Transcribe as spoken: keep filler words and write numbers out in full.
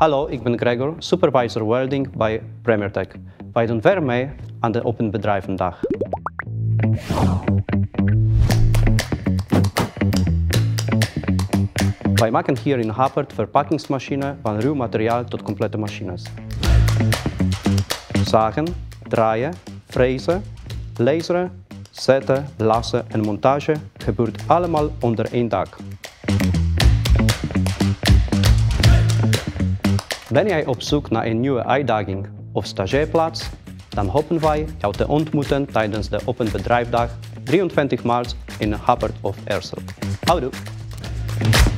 Hallo, ik ben Gregor, supervisor welding bij Premier Tech. Wij doen weer mee aan de Open Bedrijven Dag. Wij maken hier in Hapert verpakkingsmachines van ruw materiaal tot complete machines. Zagen, draaien, frezen, laseren, zetten, lassen en montage gebeurt allemaal onder één dak. Ben jij op zoek naar een nieuwe uitdaging of stageerplaats? Dan hopen wij jou te ontmoeten tijdens de Open Bedrijven Dag drieëntwintig maart in Hapert of Eersel. Houdoe!